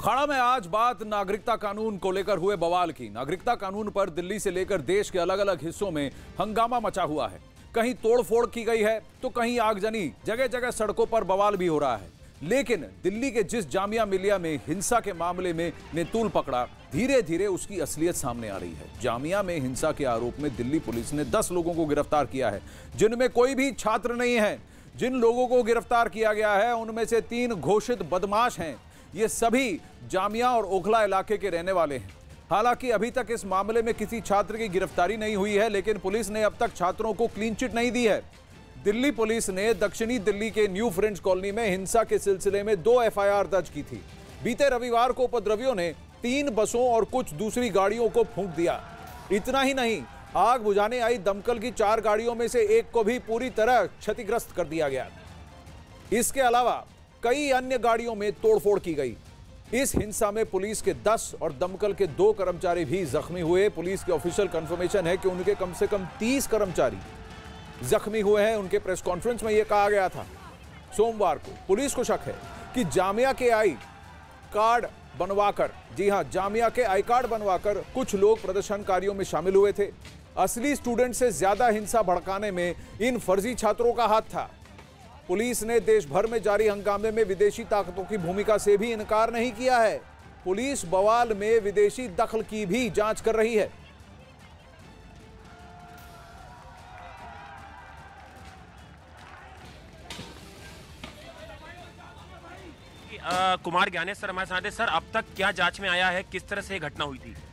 अखाड़ा में आज बात नागरिकता कानून को लेकर हुए बवाल की। नागरिकता कानून पर दिल्ली से लेकर देश के अलग अलग हिस्सों में हंगामा मचा हुआ है। कहीं तोड़फोड़ की गई है तो कहीं आगजनी, जगह जगह सड़कों पर बवाल भी हो रहा है। लेकिन दिल्ली के जिस जामिया मिलिया में हिंसा के मामले में ने तूल पकड़ा, धीरे धीरे उसकी असलियत सामने आ रही है। जामिया में हिंसा के आरोप में दिल्ली पुलिस ने 10 लोगों को गिरफ्तार किया है, जिनमें कोई भी छात्र नहीं है। जिन लोगों को गिरफ्तार किया गया है उनमें से 3 घोषित बदमाश हैं। ये सभी जामिया और ओखला इलाके के रहने वाले हैं। हालांकि अभी तक इस मामले में किसी छात्र की गिरफ्तारी नहीं हुई है, लेकिन पुलिस ने अब तक छात्रों को क्लीन चिट नहीं दी है। दिल्ली पुलिस ने दक्षिणी दिल्ली के न्यू फ्रेंच कॉलोनी में हिंसा के सिलसिले में 2 एफआईआर दर्ज की थी। बीते रविवार को उपद्रवियों ने 3 बसों और कुछ दूसरी गाड़ियों को फूंक दिया। इतना ही नहीं, आग बुझाने आई दमकल की 4 गाड़ियों में से एक को भी पूरी तरह क्षतिग्रस्त कर दिया गया। इसके अलावा कई अन्य गाड़ियों में तोड़फोड़ की गई। इस हिंसा में पुलिस के 10 और दमकल के 2 कर्मचारी भी जख्मी हुए। पुलिस की ऑफिशियल कंफर्मेशन है कि उनके कम से कम 30 कर्मचारी जख्मी हुए हैं। उनके प्रेस कॉन्फ्रेंस में यह कहा गया था सोमवार को। पुलिस को शक है कि जामिया के आई कार्ड बनवाकर, जी हां, जामिया के आई कार्ड बनवाकर कुछ लोग प्रदर्शनकारियों में शामिल हुए थे। असली स्टूडेंट से ज्यादा हिंसा भड़काने में इन फर्जी छात्रों का हाथ था। पुलिस ने देश भर में जारी हंगामे में विदेशी ताकतों की भूमिका से भी इनकार नहीं किया है। पुलिस बवाल में विदेशी दखल की भी जांच कर रही है। कुमार ज्ञानेश्वर हमारे साथ है। सर, अब तक क्या जांच में आया है, किस तरह से घटना हुई थी?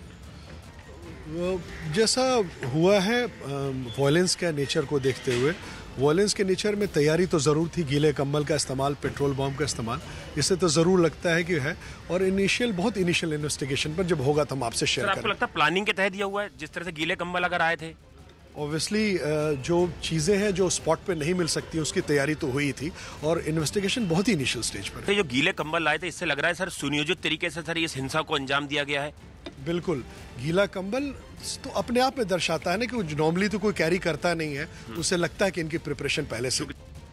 जैसा हुआ है, वॉयलेंस के नेचर को देखते हुए, वॉयलेंस के नेचर में तैयारी तो ज़रूर थी। गीले कंबल का इस्तेमाल, पेट्रोल बम का इस्तेमाल, इससे तो ज़रूर लगता है कि है। और बहुत इनिशियल इन्वेस्टिगेशन पर जब होगा तो हम आपसे शेयर करेंगे। आपको लगता है प्लानिंग के तहत दिया हुआ है, जिस तरह से गीले कंबल अगर आए थे? ऑब्वियसली जो चीज़ें हैं जो स्पॉट पे नहीं मिल सकती, उसकी तैयारी तो हुई थी और इन्वेस्टिगेशन बहुत ही इनिशियल स्टेज पर है। तो जो गीले कंबल लाए थे, इससे लग रहा है सर सुनियोजित तरीके से सर इस हिंसा को अंजाम दिया गया है। बिल्कुल, गीला कंबल तो अपने आप में दर्शाता है ना कि नॉर्मली तो कोई कैरी करता नहीं है, उससे लगता है कि इनकी प्रिपरेशन पहले से।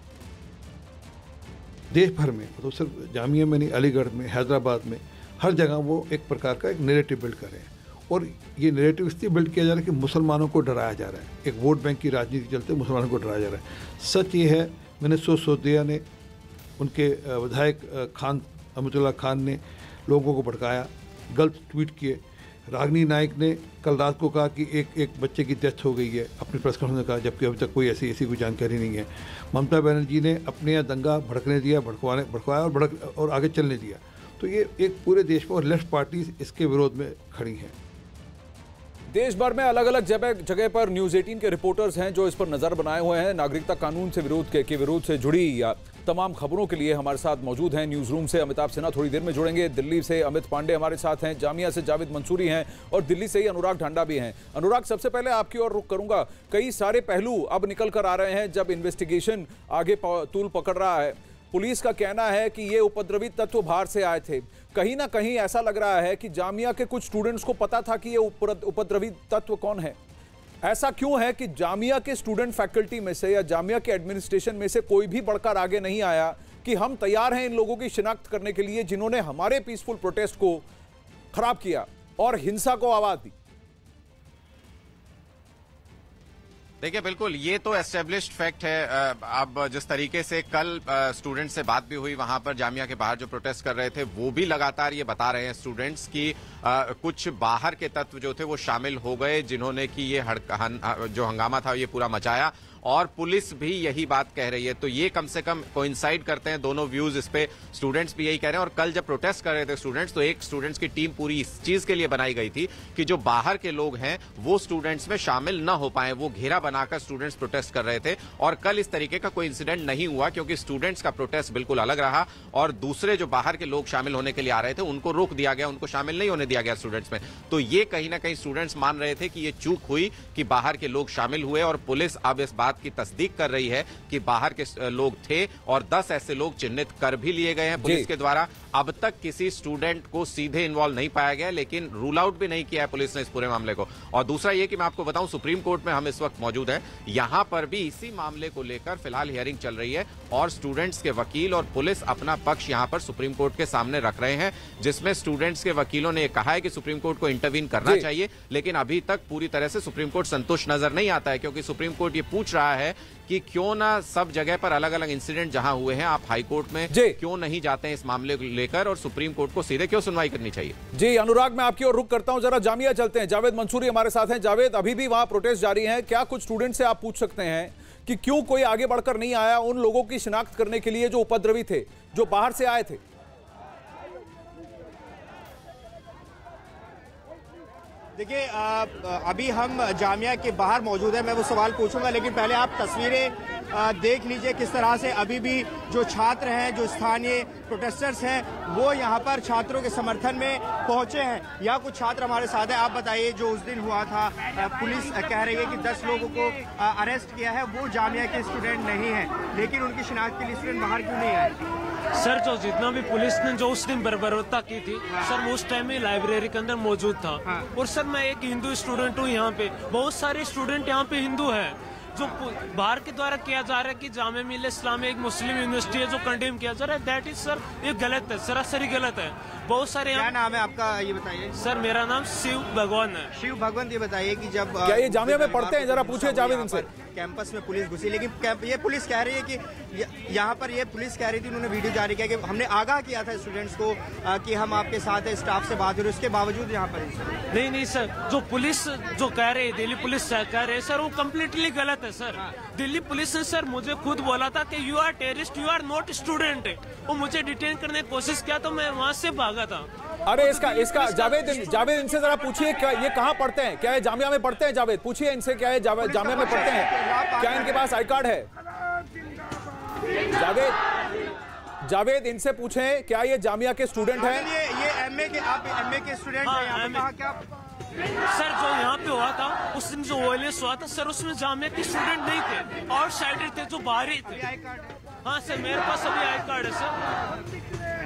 देश भर में, तो सिर्फ जामिया में नहीं, अलीगढ़ में, हैदराबाद में, हर जगह वो एक प्रकार का एक नैरेटिव बिल्ड कर रहे हैं। और ये नैरेटिव इसलिए बिल्ड किया जा रहा है कि मुसलमानों को डराया जा रहा है। एक वोट बैंक की राजनीति चलते मुसलमानों को डराया जा रहा है। सच ये है, मिनिस्टर सिसोदिया ने, उनके विधायक खान अहमदुल्ला खान ने लोगों को भड़काया, गलत ट्वीट किए। रागनी नायक ने कल रात को कहा कि एक बच्चे की डेथ हो गई है, अपनी प्रेस कॉन्फ्रेंस में कहा, जबकि अभी तक कोई ऐसी कोई जानकारी नहीं है। ममता बनर्जी ने अपने यहाँ दंगा भड़कने दिया, भड़कवाया और आगे चलने दिया। तो ये एक पूरे देश में, और लेफ्ट पार्टी इसके विरोध में खड़ी हैं। देश भर में अलग अलग जगह पर न्यूज़ 18 के रिपोर्टर्स हैं जो इस पर नजर बनाए हुए हैं। नागरिकता कानून से विरोध से जुड़ी या तमाम खबरों के लिए हमारे साथ मौजूद हैं न्यूज़ रूम से अमिताभ सिन्हा, थोड़ी देर में जुड़ेंगे। दिल्ली से अमित पांडे हमारे साथ हैं, जामिया से जावेद मंसूरी हैं और दिल्ली से ही अनुराग ढांडा भी हैं। अनुराग, सबसे पहले आपकी ओर रुख करूंगा। कई सारे पहलू अब निकल कर आ रहे हैं जब इन्वेस्टिगेशन आगे तूल पकड़ रहा है। पुलिस का कहना है कि ये उपद्रवी तत्व बाहर से आए थे। कहीं ना कहीं ऐसा लग रहा है कि जामिया के कुछ स्टूडेंट्स को पता था कि ये उपद्रवी तत्व कौन है। ऐसा क्यों है कि जामिया के स्टूडेंट फैकल्टी में से या जामिया के एडमिनिस्ट्रेशन में से कोई भी बढ़कर आगे नहीं आया कि हम तैयार हैं इन लोगों की शिनाख्त करने के लिए जिन्होंने हमारे पीसफुल प्रोटेस्ट को खराब किया और हिंसा को आवाज दी? देखिए, बिल्कुल ये तो एस्टेब्लिश्ड फैक्ट है। अब जिस तरीके से कल स्टूडेंट्स से बात भी हुई, वहां पर जामिया के बाहर जो प्रोटेस्ट कर रहे थे, वो भी लगातार ये बता रहे हैं स्टूडेंट्स की कुछ बाहर के तत्व जो थे वो शामिल हो गए, जिन्होंने कि ये जो हंगामा था ये पूरा मचाया। और पुलिस भी यही बात कह रही है। तो ये कम से कम कोइंसाइड करते हैं दोनों व्यूज इस पे। स्टूडेंट्स भी यही कह रहे हैं। और कल जब प्रोटेस्ट कर रहे थे स्टूडेंट्स, तो एक स्टूडेंट्स की टीम पूरी इस चीज के लिए बनाई गई थी कि जो बाहर के लोग हैं वो स्टूडेंट्स में शामिल न हो पाए। वो घेरा बनाकर स्टूडेंट्स प्रोटेस्ट कर रहे थे। और कल इस तरीके का कोई इंसिडेंट नहीं हुआ, क्योंकि स्टूडेंट्स का प्रोटेस्ट बिल्कुल अलग रहा और दूसरे जो बाहर के लोग शामिल होने के लिए आ रहे थे उनको रोक दिया गया, उनको शामिल नहीं होने दिया गया स्टूडेंट्स में। तो ये कहीं ना कहीं स्टूडेंट्स मान रहे थे कि ये चूक हुई कि बाहर के लोग शामिल हुए। और पुलिस अब इस बात बात की तस्दीक कर रही है कि बाहर के लोग थे और 10 ऐसे लोग चिन्हित कर भी लिए गए हैं पुलिस के द्वारा। अब तक किसी स्टूडेंट को सीधे इन्वॉल्व नहीं पाया गया, लेकिन रूल आउट भी नहीं किया है पुलिस ने इस पूरे मामले को। और दूसरा ये कि मैं आपको बताऊं, सुप्रीम कोर्ट में हम इस वक्त मौजूद हैं, यहां पर भी इसी मामले को लेकर फिलहाल हियरिंग चल रही है और स्टूडेंट्स के वकील और पुलिस अपना पक्ष यहां पर सुप्रीम कोर्ट के सामने रख रहे हैं, जिसमें स्टूडेंट्स के वकीलों ने कहा है कि सुप्रीम कोर्ट को इंटरवीन करना चाहिए, लेकिन अभी तक पूरी तरह से सुप्रीम कोर्ट संतुष्ट नजर नहीं आता है, क्योंकि सुप्रीम कोर्ट ये पूछ रहा है कि क्यों ना सब जगह पर अलग अलग इंसिडेंट जहां हुए हैं आप हाई कोर्ट में क्यों नहीं जाते हैं इस मामले को लेकर, और सुप्रीम कोर्ट को सीधे क्यों सुनवाई करनी चाहिए। जी अनुराग, मैं आपकी ओर रुख करता हूं, जरा जामिया चलते हैं। जावेद मंसूरी हमारे साथ हैं। जावेद, अभी भी वहां प्रोटेस्ट जारी है, क्या कुछ स्टूडेंट से आप पूछ सकते हैं कि क्यों कोई आगे बढ़कर नहीं आया उन लोगों की शिनाख्त करने के लिए जो उपद्रवी थे, जो बाहर से आए थे? देखिए, अभी हम जामिया के बाहर मौजूद हैं, मैं वो सवाल पूछूंगा, लेकिन पहले आप तस्वीरें देख लीजिए किस तरह से अभी भी जो छात्र हैं, जो स्थानीय प्रोटेस्टर्स हैं, वो यहाँ पर छात्रों के समर्थन में पहुंचे हैं। यहाँ कुछ छात्र हमारे साथ हैं। आप बताइए, जो उस दिन हुआ था, पुलिस कह रही है कि 10 लोगों को अरेस्ट किया है, वो जामिया के स्टूडेंट नहीं है, लेकिन उनकी शिनाख्त के लिए स्टूडेंट बाहर क्यों नहीं आए? सर, जो जितना भी पुलिस ने जो उस दिन बर्बरता की थी सर, वो उस टाइम में लाइब्रेरी के अंदर मौजूद था। और सर, मैं एक हिंदू स्टूडेंट हूँ, यहाँ पे बहुत सारे स्टूडेंट यहाँ पे हिंदू हैं। जो बाहर के द्वारा किया जा रहा है कि जामिया मिल्लत इस्लामिया एक मुस्लिम यूनिवर्सिटी है, जो कंडेम किया जा रहा है, दैट इज सर ये गलत है, सरासरी गलत है। बहुत सारे क्या नाम है आपका, ये बताइए? सर, मेरा नाम शिव भगवान है। शिव भगवान, ये बताइए कि जब क्या ये जामिया में पढ़ते हैं? जरा पूछे जावेद इनसे। कैंपस में पुलिस घुसी, लेकिन ये पुलिस कह रही है कि यहाँ पर ये पुलिस कह रही थी, उन्होंने वीडियो जारी किया कि हमने आगाह किया था स्टूडेंट्स को कि हम आपके साथ है, स्टाफ से बात हो रही है, उसके बावजूद यहाँ पर नहीं सर, जो पुलिस जो कह रहे हैं, दिल्ली पुलिस कह रहे हैं सर, वो कम्प्लीटली गलत है सर। दिल्ली पुलिस ने सर मुझे खुद बोला था कि you are terrorist, you are not student. वो मुझे डिटेन करने की कोशिश किया तो मैं वहाँ से भागा था। अरे इसका जावेद इनसे जरा पूछिए, क्या ये कहाँ पढ़ते हैं? क्या ये जामिया में पढ़ते हैं? जावेद पूछिए इनसे, क्या ये जामिया में पढ़ते हैं? क्या इनके पास आई कार्ड है? जावेद इनसे पूछें, क्या ये जामिया के स्टूडेंट हैं? ये एमए के, आप एमए के स्टूडेंट हैं यहाँ पे? क्या सर, जो यहाँ पे हुआ था उस दिन जो वायलेंस हुआ था सर, उसमें जामिया के स्टूडेंट नहीं थे, और साइडेड थे, जो बाहरी थे। हाँ सर, मेरे पास अभी आई कार्ड है सर।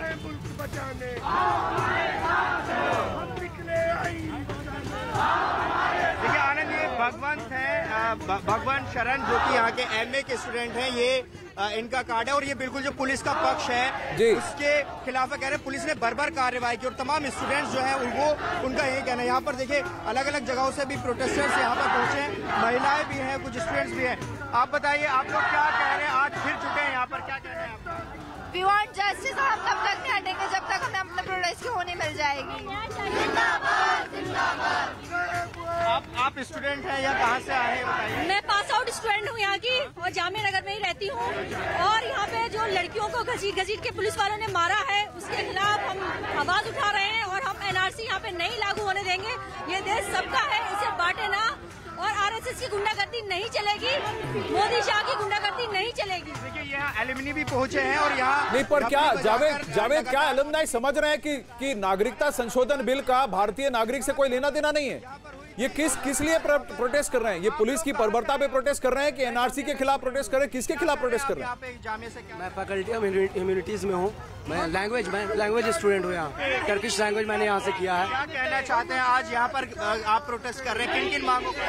देखिए आनंद, ये भगवंत है, भगवंत शरण, जो कि यहाँ के एमए के स्टूडेंट हैं, ये इनका कार्ड है। और ये बिल्कुल जो पुलिस का पक्ष है उसके खिलाफ कह रहे हैं, पुलिस ने बर्बर कार्रवाई की और तमाम स्टूडेंट्स जो है वो उनका यही कहना है। यहाँ पर देखिए अलग अलग जगहों से भी प्रोटेस्टर्स यहाँ पर पहुंचे, महिलाएं भी हैं, कुछ स्टूडेंट्स भी हैं। आप बताइए, आप लोग क्या कह रहे हैं? आज फिर चुके हैं यहाँ पर, क्या कह रहे हैं आप? We want justice, हम तब तक नहीं हटेंगे जब तक हमें अपने प्रोटेस्ट की होनी मिल जाएगी। जिंदाबाद, जिंदाबाद। आप स्टूडेंट हैं या कहाँ से आए हैं बताइए? मैं पास आउट स्टूडेंट हूँ यहाँ की, और जामिया नगर में ही रहती हूँ। और यहाँ पे जो लड़कियों को घसीट के पुलिस वालों ने मारा है, उसके खिलाफ हम आवाज उठा रहे हैं, और हम एनआरसी यहाँ पे नहीं लागू होने देंगे। ये देश सबका है, इसे बांटे ना, और आरएसएस की गुंडागर्दी नहीं चलेगी, मोदी शाह की गुंडागर्दी नहीं चलेगी। देखिए यहाँ एलुमनी भी पहुंचे हैं, और यहाँ नहीं, पर क्या जावेद क्या एलुमनाई समझ रहे हैं कि नागरिकता संशोधन बिल का भारतीय नागरिक से कोई लेना देना नहीं है? ये किस लिए प्रोटेस्ट कर रहे हैं? ये पुलिस की बर्बरता पे प्रोटेस्ट कर रहे हैं कि एनआरसी के खिलाफ प्रोटेस्ट कर रहे हैं? किसके खिलाफ प्रोटेस्ट कर रहे हैं? मैं फैकल्टी ऑफ ह्यूमैनिटीज में हूँ, मैं लैंग्वेज स्टूडेंट हूँ। यहाँ टर्किश लैंग्वेज मैंने यहाँ से किया है। क्या कहना चाहते हैं? आज यहाँ पर आप प्रोटेस्ट कर रहे हैं, किन किन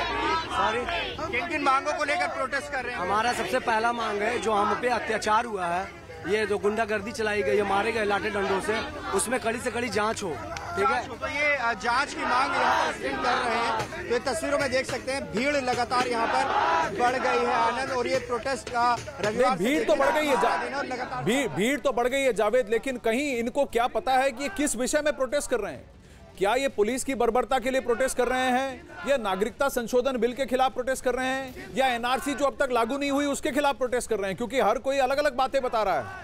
मांगों को लेकर प्रोटेस्ट कर रहे हैं? हमारा सबसे पहला मांग है, जो हम पे अत्याचार हुआ है, ये जो गुंडागर्दी चलाई गई है, मारे गए लाठे डंडों से, उसमें कड़ी से कड़ी जांच हो। ठीक है, तो ये जांच की मांग यहाँ पर स्टूडेंट कर रहे हैं। तो ये तस्वीरों में देख सकते हैं, भीड़ लगातार यहाँ पर बढ़ गई है आनंद, और ये प्रोटेस्ट का रविवार भीड़ तो बढ़ गई है, भीड़ तो बढ़ गई है जावेद, लेकिन कहीं इनको क्या पता है कि किस विषय में प्रोटेस्ट कर रहे हैं? क्या ये पुलिस की बर्बरता के लिए प्रोटेस्ट कर रहे हैं, या नागरिकता संशोधन बिल के खिलाफ प्रोटेस्ट कर रहे हैं, या एनआरसी जो अब तक लागू नहीं हुई उसके खिलाफ प्रोटेस्ट कर रहे हैं? क्योंकि हर कोई अलग अलग बातें बता रहा है।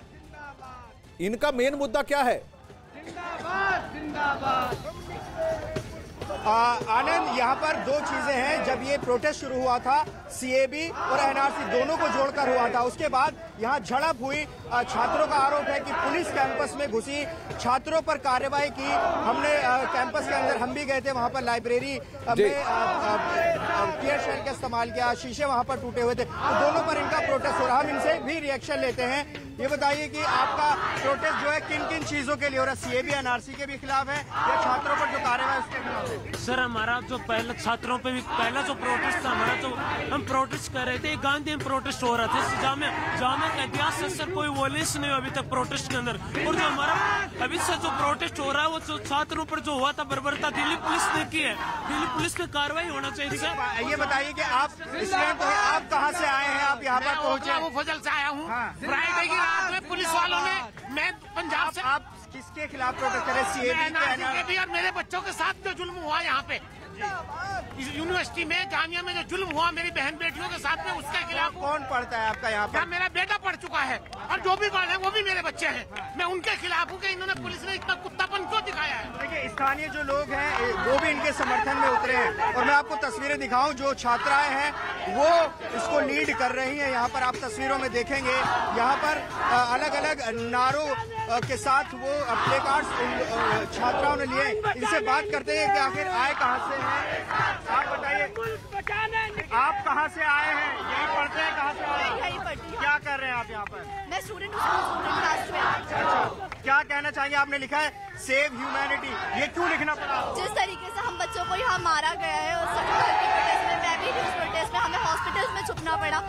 इनका मेन मुद्दा क्या है? आनंद, यहाँ पर दो चीजें हैं। जब ये प्रोटेस्ट शुरू हुआ था, सीएबी और एनआरसी दोनों को जोड़कर हुआ था, उसके बाद यहाँ झड़प हुई। छात्रों का आरोप है कि पुलिस कैंपस में घुसी, छात्रों पर कार्रवाई की। हमने कैंपस के अंदर हम भी गए थे, वहाँ पर लाइब्रेरी में टीयर शेल का इस्तेमाल किया, शीशे वहाँ पर टूटे हुए थे। तो दोनों पर इनका प्रोटेस्ट हो रहा है। हम इनसे भी रिएक्शन लेते हैं। ये बताइए कि आपका प्रोटेस्ट जो है किन किन चीजों के लिए हो रहा है? सीएबी एनआरसी के भी खिलाफ है या छात्रों पर जो कार्रवाई उसके खिलाफ है? सर, हमारा जो पहला छात्रों पे भी पहला जो प्रोटेस्ट था हमारा, जो हम प्रोटेस्ट कर रहे थे, गांधी प्रोटेस्ट हो रहा था जामिया का इतिहास से सर कोई वॉयलेंस नहीं अभी तक प्रोटेस्ट के अंदर। और जो हमारा अभी से जो प्रोटेस्ट हो रहा है वो जो छात्रों पर जो हुआ था बर्बरता दिल्ली पुलिस ने की है, दिल्ली पुलिस पे कार्रवाई होना चाहिए सर। ये बताइए कि आप स्टूडेंट हो, आप कहाँ से आए हैं? आप यहाँ पर पहुँचे? फजल से आया हूँ। फ्राइडे की रात में पुलिस वालों ने, मैं पंजाब से। आप किसके खिलाफ प्रोटेस्ट कर रहे हैं? सीएबी और मेरे बच्चों के साथ जो जुल्म हुआ यहाँ पे इस यूनिवर्सिटी में, जामिया में जो जुल्म हुआ मेरी बहन बेटियों के साथ में, उसके खिलाफ। कौन पढ़ता है आपका यहाँ पर? मेरा बेटा पढ़ चुका है और जो भी पढ़ रहे हैं वो भी मेरे बच्चे हैं। मैं उनके खिलाफ हूँ कि इन्होंने पुलिस ने इतना कुत्तापन क्यों दिखाया है। देखिए, स्थानीय जो लोग हैं वो भी इनके समर्थन में उतरे हैं और मैं आपको तस्वीरें दिखाऊं। जो छात्राएं हैं वो इसको लीड कर रही हैं। यहाँ पर आप तस्वीरों में देखेंगे, यहाँ पर अलग अलग नारों के साथ वो प्ले कार्ड्स छात्राओं ने लिए। इनसे बात करते हैं कि आखिर आए कहाँ से हैं। आप बताइए, आप कहाँ से आए हैं? यहीं पढ़ते हैं? कहाँ से आए हैं? यहीं पढ़ती हूँ। क्या कर रहे हैं आप यहाँ पर? मैं स्टूडेंट क्लास में। क्या कहना चाहिए? आपने लिखा है सेव ह्यूमैनिटी, ये क्यों लिखना पड़ा? जिस तरीके से हम बच्चों को यहाँ मारा गया है और सरकार के प्रोटेस्ट में, मैं भी उस प्रोटेस्ट में, हमें हॉस्पिटल्स में छुपना पड़ा।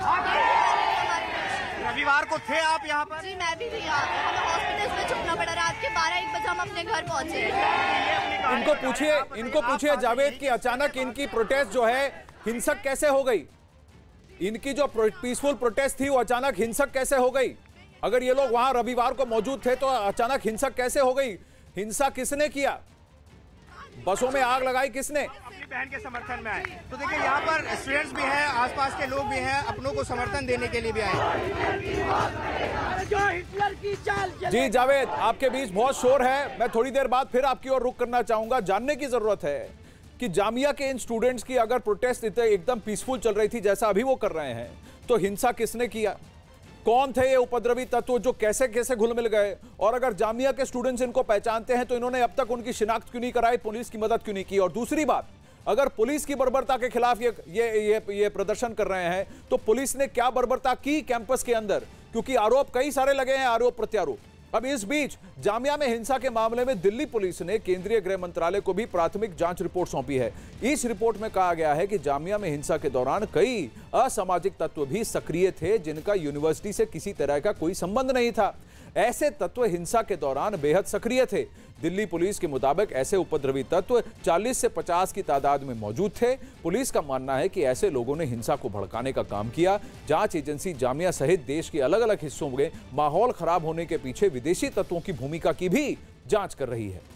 रविवार को थे आप यहाँ पर? जी, मैं भी थी यहाँ पर। हमें हॉस्पिटल्स में छुपना पड़ा। रात के 12-1 बजे हम अपने घर पहुँचे। इनको पूछिए जावेद कि अचानक इनकी प्रोटेस्ट जो है हिंसक कैसे हो गई? इनकी जो पीसफुल प्रोटेस्ट थी वो अचानक हिंसक कैसे हो गई? अगर ये लोग वहां रविवार को मौजूद थे तो अचानक हिंसक कैसे हो गई? हिंसा किसने किया? बसों में आग लगाई किसने? अपनी बहन के समर्थन में आए। तो देखिए, यहाँ पर स्टूडेंट्स भी हैं, आसपास के लोग भी हैं, अपनों को समर्थन देने के लिए भी आए। जी जावेद, आपके बीच बहुत शोर है। मैं थोड़ी देर बाद फिर आपकी ओर रुख करना चाहूंगा। जानने की जरूरत है कि जामिया के इन स्टूडेंट्स की अगर प्रोटेस्ट एकदम पीसफुल चल रही थी जैसा अभी वो कर रहे हैं, तो हिंसा किसने किया? कौन थे ये उपद्रवी तत्व जो कैसे कैसे घुल मिल गए? और अगर जामिया के स्टूडेंट्स इनको पहचानते हैं तो इन्होंने अब तक उनकी शिनाख्त क्यों नहीं कराई, पुलिस की मदद क्यों नहीं की? और दूसरी बात, अगर पुलिस की बर्बरता के खिलाफ ये प्रदर्शन कर रहे हैं तो पुलिस ने क्या बर्बरता की कैंपस के अंदर? क्योंकि आरोप कई सारे लगे हैं, आरोप प्रत्यारोप। अब इस बीच जामिया में हिंसा के मामले में दिल्ली पुलिस ने केंद्रीय गृह मंत्रालय को भी प्राथमिक जांच रिपोर्ट सौंपी है। इस रिपोर्ट में कहा गया है कि जामिया में हिंसा के दौरान कई असामाजिक तत्व भी सक्रिय थे जिनका यूनिवर्सिटी से किसी तरह का कोई संबंध नहीं था। ऐसे तत्व हिंसा के दौरान बेहद सक्रिय थे। दिल्ली पुलिस के मुताबिक ऐसे उपद्रवी तत्व 40 से 50 की तादाद में मौजूद थे। पुलिस का मानना है कि ऐसे लोगों ने हिंसा को भड़काने का काम किया। जांच एजेंसी जामिया सहित देश के अलग अलग हिस्सों में माहौल खराब होने के पीछे विदेशी तत्वों की भूमिका की भी जांच कर रही है।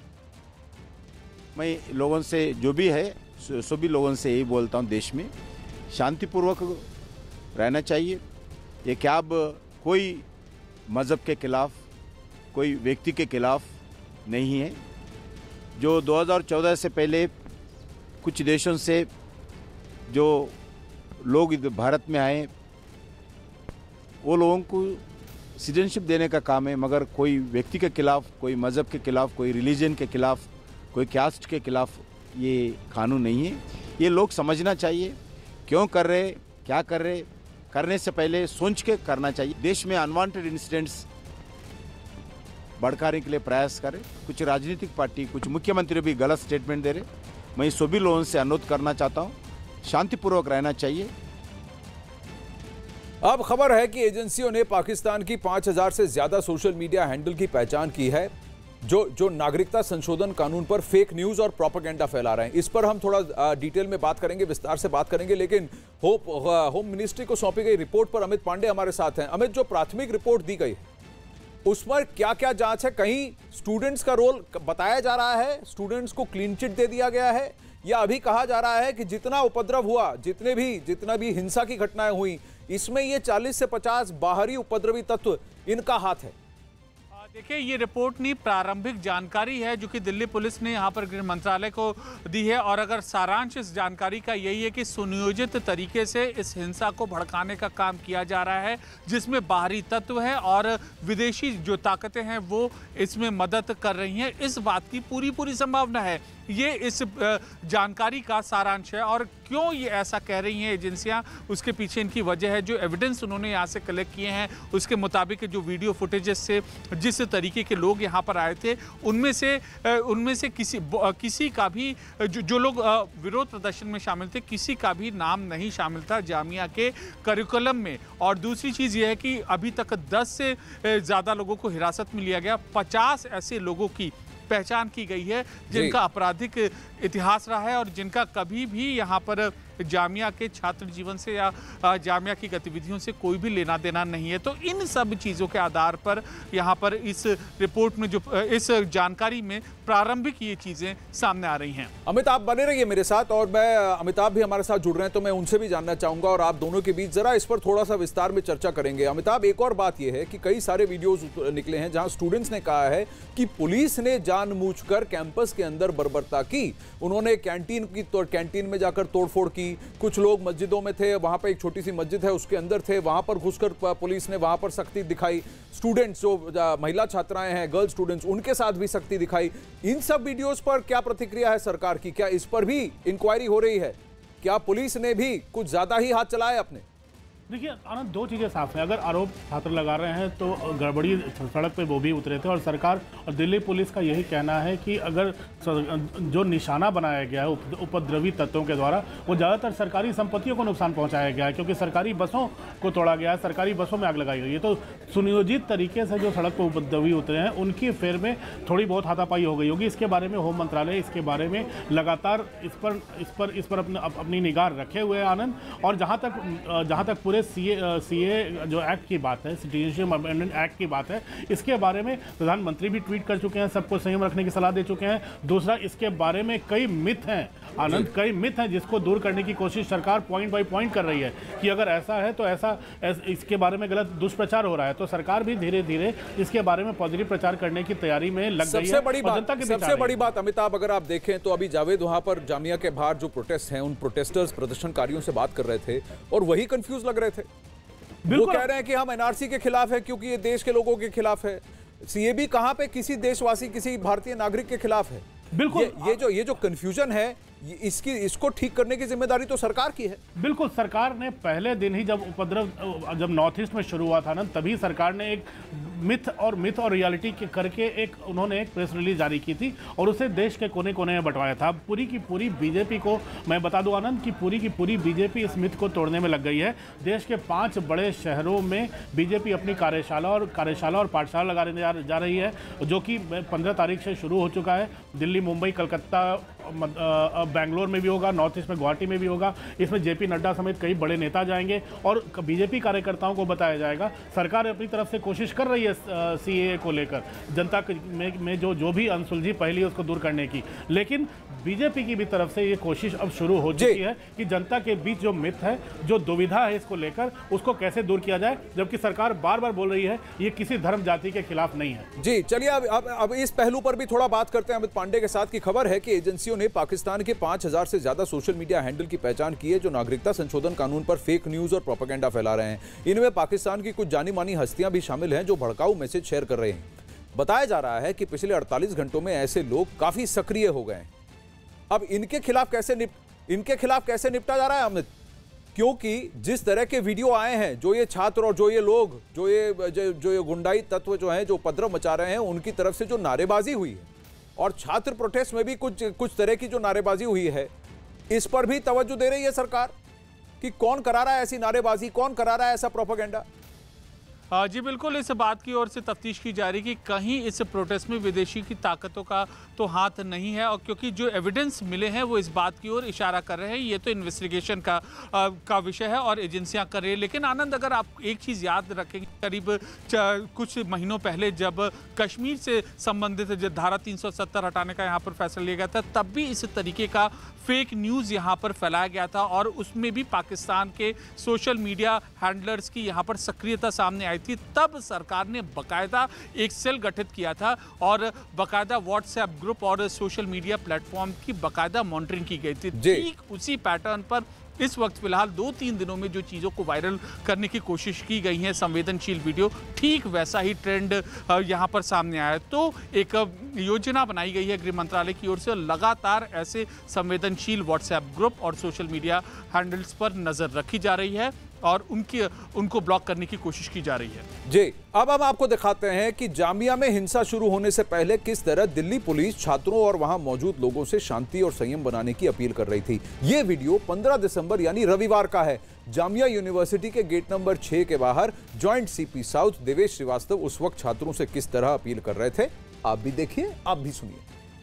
मैं लोगों से जो भी है सभी लोगों से यही बोलता हूं, देश में शांतिपूर्वक रहना चाहिए। ये क्या अब कोई मज़हब के खिलाफ, कोई व्यक्ति के खिलाफ नहीं है। जो 2014 से पहले कुछ देशों से जो लोग भारत में आए वो लोगों को सिटीजनशिप देने का काम है, मगर कोई व्यक्ति के खिलाफ, कोई मज़हब के खिलाफ, कोई रिलीजन के खिलाफ, कोई कास्ट के खिलाफ ये कानून नहीं है। ये लोग समझना चाहिए क्यों कर रहे, क्या कर रहे, करने से पहले सोच के करना चाहिए। देश में अनवांटेड इंसिडेंट्स भड़काने के लिए प्रयास करें। कुछ राजनीतिक पार्टी, कुछ मुख्यमंत्री भी गलत स्टेटमेंट दे रहे। मैं सभी लोगों से अनुरोध करना चाहता हूं, शांतिपूर्वक रहना चाहिए। अब खबर है कि एजेंसियों ने पाकिस्तान की 5000 से ज्यादा सोशल मीडिया हैंडल की पहचान की है जो नागरिकता संशोधन कानून पर फेक न्यूज और प्रोपेगेंडा फैला रहे हैं। इस पर हम थोड़ा डिटेल में बात करेंगे, विस्तार से बात करेंगे, लेकिन होम मिनिस्ट्री को सौंपी गई रिपोर्ट पर अमित पांडे हमारे साथ हैं। अमित, जो प्राथमिक रिपोर्ट दी गई है उस पर क्या क्या जांच है? कहीं स्टूडेंट्स का रोल बताया जा रहा है, स्टूडेंट्स को क्लीन चिट दे दिया गया है, या अभी कहा जा रहा है कि जितना उपद्रव हुआ, जितना भी हिंसा की घटनाएं हुई, इसमें ये 40 से 50 बाहरी उपद्रवी तत्व इनका हाथ है? देखिए, ये रिपोर्ट नहीं, प्रारंभिक जानकारी है जो कि दिल्ली पुलिस ने यहाँ पर गृह मंत्रालय को दी है। और अगर सारांश इस जानकारी का यही है कि सुनियोजित तरीके से इस हिंसा को भड़काने का काम किया जा रहा है, जिसमें बाहरी तत्व है और विदेशी जो ताकतें हैं वो इसमें मदद कर रही हैं। इस बात की पूरी संभावना है। ये इस जानकारी का सारांश है। और क्यों ये ऐसा कह रही हैं एजेंसियां, उसके पीछे इनकी वजह है। जो एविडेंस उन्होंने यहाँ से कलेक्ट किए हैं उसके मुताबिक जो वीडियो फुटेजेस से जिस तरीके के लोग यहाँ पर आए थे, उनमें से किसी का भी जो लोग विरोध प्रदर्शन में शामिल थे, किसी का भी नाम नहीं शामिल था जामिया के करिकुलम में। और दूसरी चीज़ ये है कि अभी तक 10 से ज़्यादा लोगों को हिरासत में लिया गया। 50 ऐसे लोगों की पहचान की गई है जिनका आपराधिक इतिहास रहा है और जिनका कभी भी यहाँ पर जामिया के छात्र जीवन से या जामिया की गतिविधियों से कोई भी लेना देना नहीं है। तो इन सब चीज़ों के आधार पर यहाँ पर इस रिपोर्ट में जो इस जानकारी में प्रारंभिक ये चीज़ें सामने आ रही हैं। अमिताभ बने रहिए मेरे साथ, और मैं अमिताभ भी हमारे साथ जुड़ रहे हैं तो मैं उनसे भी जानना चाहूंगा और आप दोनों के बीच जरा इस पर थोड़ा सा विस्तार में चर्चा करेंगे। अमिताभ, एक और बात यह है कि कई सारे वीडियोज निकले हैं जहां स्टूडेंट्स ने कहा है कि पुलिस ने जानबूझकर कैंपस के अंदर बर्बरता की। उन्होंने कैंटीन में जाकर तोड़फोड़ की। कुछ लोग मस्जिदों में थे, वहां पर एक छोटी सी मस्जिद है उसके अंदर थे, वहां पर घुसकर पुलिस ने वहां पर सख्ती दिखाई। स्टूडेंट्स जो महिला छात्राएं हैं, गर्ल स्टूडेंट्स, उनके साथ भी सख्ती दिखाई। इन सब वीडियोस पर क्या प्रतिक्रिया है सरकार की? क्या इस पर भी इंक्वायरी हो रही है? क्या पुलिस ने भी कुछ ज्यादा ही हाथ चलाया अपने? देखिए आनंद, दो चीज़ें साफ है। अगर आरोप छात्र लगा रहे हैं तो गड़बड़ी सड़क पे वो भी उतरे थे और सरकार और दिल्ली पुलिस का यही कहना है कि अगर जो निशाना बनाया गया है उपद्रवी तत्वों के द्वारा, वो ज़्यादातर सरकारी संपत्तियों को नुकसान पहुंचाया गया है, क्योंकि सरकारी बसों को तोड़ा गया है, सरकारी बसों में आग लगाई गई है। तो सुनियोजित तरीके से जो सड़क पर उपद्रवी उतरे हैं उनकी फेर में थोड़ी बहुत हाथापाई हो गई होगी। इसके बारे में होम मंत्रालय इसके बारे में लगातार इस पर अपनी निगाह रखे हुए है आनंद। और जहाँ तक पूरे सीए जो एक्ट की बात है, सिटीजनशिप अमेंडमेंट एक्ट की बात है, इसके बारे में प्रधानमंत्री भी ट्वीट कर चुके हैं, सबको संयम रखने की सलाह दे चुके हैं। दूसरा, इसके बारे में कई मिथ हैं आनंद, कई मिथ हैं जिसको दूर करने की कोशिश सरकार पॉइंट बाय पॉइंट कर रही है कि अगर ऐसा है तो ऐसा इसके बारे में गलत दुष्प्रचार हो रहा है। तो सरकार भी धीरे धीरे इसके बारे में पॉजिटिव प्रचार करने की तैयारी में लग गई है। सबसे बड़ी बात अमिताभ, अगर आप देखें तो अभी जावेद वहां पर जामिया के बाहर जो प्रोटेस्ट हैं, उन प्रोटेस्टर्स प्रदर्शनकारियों से बात कर रहे थे और वही कंफ्यूज लग रहे थे। वो कह रहे हैं कि हम एनआरसी के खिलाफ है क्योंकि ये देश के लोगों के खिलाफ है। सीएबी कहां पे किसी देशवासी, किसी भारतीय नागरिक के खिलाफ है? बिल्कुल ये जो कंफ्यूजन है, इसको ठीक करने की जिम्मेदारी तो सरकार की है। बिल्कुल, सरकार ने पहले दिन ही जब नॉर्थ ईस्ट में शुरू हुआ था ना, तभी सरकार ने एक मिथ और रियलिटी के करके उन्होंने एक प्रेस रिलीज जारी की थी और उसे देश के कोने कोने में बंटवाया था। पूरी की पूरी बीजेपी को मैं बता दूं आनंद कि पूरी की पूरी बीजेपी इस मिथ को तोड़ने में लग गई है। देश के 5 बड़े शहरों में बीजेपी अपनी कार्यशाला और पाठशाला लगाने जा रही है, जो कि 15 तारीख से शुरू हो चुका है। दिल्ली, मुंबई, कलकत्ता, बेंगलोर में भी होगा, नॉर्थ ईस्ट में गुवाहाटी में भी होगा। इसमें जेपी नड्डा समेत कई बड़े नेता जाएंगे और बीजेपी कार्यकर्ताओं को बताया जाएगा। सरकार अपनी तरफ से कोशिश कर रही है सीएए को लेकर जनता में जो भी अनसुलझी पहली है उसको दूर करने की, लेकिन बीजेपी की भी तरफ से ये कोशिश अब शुरू हो चुकी है कि जनता के बीच जो मिथ है, जो दुविधा है इसको लेकर, उसको कैसे दूर किया जाए, जबकि सरकार बार बार बोल रही है ये किसी धर्म जाति के खिलाफ नहीं है। जी चलिए, अब इस पहलू पर भी थोड़ा बात करते हैं। अमित पांडे के साथ की खबर है कि एजेंसियों ने पाकिस्तान के 5000 से ज्यादा सोशल मीडिया हैंडल की पहचान की है जो नागरिकता संशोधन कानून पर फेक न्यूज और प्रोपेगेंडा फैला रहे हैं। इनमें पाकिस्तान की कुछ जानी मानी हस्तियां भी शामिल हैं जो भड़काऊ मैसेज शेयर कर रहे हैं। बताया जा रहा है कि पिछले 48 घंटों में ऐसे लोग काफी सक्रिय हो गए हैं। अब इनके खिलाफ कैसे निपटा जा रहा है अमित? क्योंकि जिस तरह के वीडियो आए हैं, जो ये छात्र और जो ये लोग, जो ये गुंडाई तत्व जो हैं, जो उपद्रव मचा रहे हैं, उनकी तरफ से जो नारेबाजी हुई है और छात्र प्रोटेस्ट में भी कुछ तरह की जो नारेबाजी हुई है, इस पर भी तवज्जो दे रही है सरकार कि कौन करा रहा है ऐसी नारेबाजी, कौन करा रहा है ऐसा प्रोपेगेंडा? जी बिल्कुल, इस बात की ओर से तफ्तीश की जा रही कि कहीं इस प्रोटेस्ट में विदेशी की ताकतों का तो हाथ नहीं है, और क्योंकि जो एविडेंस मिले हैं वो इस बात की ओर इशारा कर रहे हैं। ये तो इन्वेस्टिगेशन का विषय है और एजेंसियां कर रही है। लेकिन आनंद, अगर आप एक चीज़ याद रखेंगे, करीब कुछ महीनों पहले जब कश्मीर से संबंधित धारा 370 हटाने का यहाँ पर फैसला लिया गया था, तब भी इस तरीके का फेक न्यूज़ यहाँ पर फैलाया गया था और उसमें भी पाकिस्तान के सोशल मीडिया हैंडलर्स की यहाँ पर सक्रियता सामने आई आई थी, तब सरकार ने बाकायदा एक सेल गठित किया था और बाकायदा व्हाट्सएप ग्रुप और सोशल मीडिया प्लेटफॉर्म की बाकायदा मॉनिटरिंग की गई थी। ठीक उसी पैटर्न पर इस वक्त फिलहाल 2-3 दिनों में जो चीज़ों को वायरल करने की कोशिश की गई है, संवेदनशील वीडियो, ठीक वैसा ही ट्रेंड यहाँ पर सामने आया। तो एक योजना बनाई गई है गृह मंत्रालय की ओर से, लगातार ऐसे संवेदनशील व्हाट्सएप ग्रुप और सोशल मीडिया हैंडल्स पर नज़र रखी जा रही है और उनको ब्लॉक करने की कोशिश की जा रही है। जी, अब हम आपको दिखाते हैं कि जामिया में हिंसा शुरू होने से पहले किस तरह दिल्ली पुलिस छात्रों और वहां मौजूद लोगों से शांति और संयम बनाने की अपील कर रही थी। यह वीडियो 15 दिसंबर यानी रविवार का है। जामिया यूनिवर्सिटी के गेट नंबर 6 के बाहर joint CP south Devesh Srivastava उस वक्त छात्रों से किस तरह अपील कर रहे थे, आप भी देखिए, आप भी सुनिए।